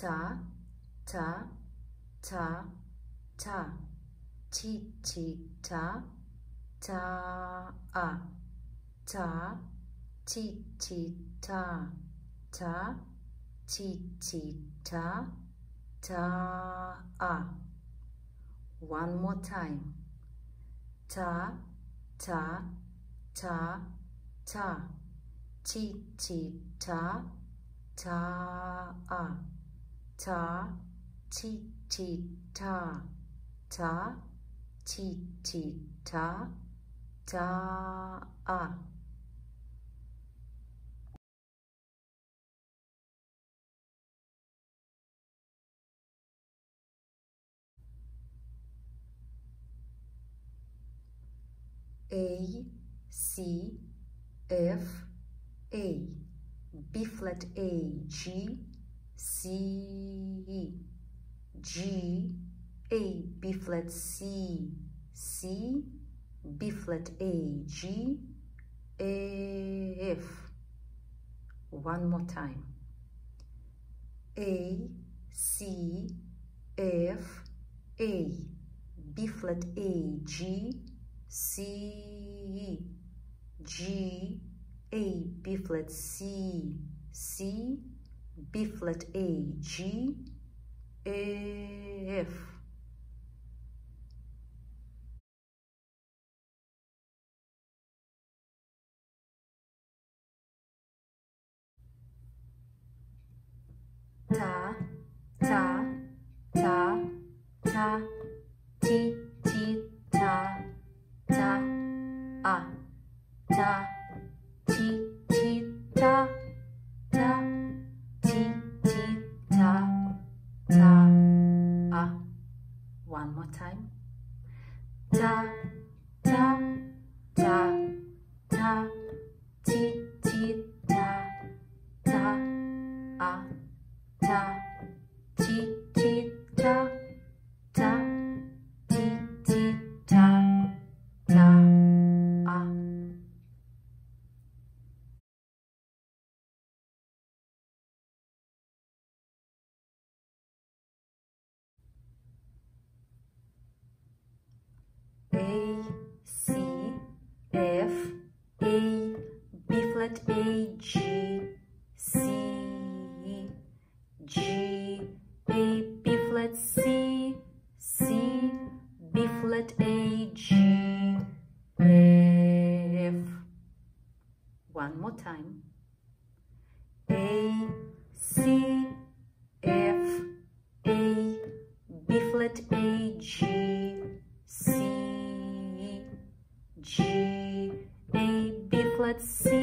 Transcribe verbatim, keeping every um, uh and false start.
ta, ta, ta, ta, ti, ti, ta, ta, a, ta, ti, ti, ta, ta, ti, ti, ta, ta, a. One more time. Ta, ta, ta, ta, ti, ti, ta, ta, a, ta, ti, ti, ta, ta, ti, ti, ta, ta, a. A, C, F, A, B flat A, G, C, E, G, A, B flat C, C, B flat A, G, A, F. One more time. A, C, F, A, B flat A, G, C, E, G, A, B flat C, C, B flat A, G, A, F. Ta, ta, ta, ta, ti, ti, ta, ta, a, ta, ti, ti, ta, ta, ti, ti, ta, ta, a. One more time. Ta, ta, ta, ta, ti, ti, ta, ta, a, ta, ti, ti, ta, ta, ti, ti, ta, ta, a. A, C, F, A, B flat A, G, C, G, A, B flat C, C, B flat A, G, F. One more time. A, C, F, A, B flat A, G, C, G, A, B flat C,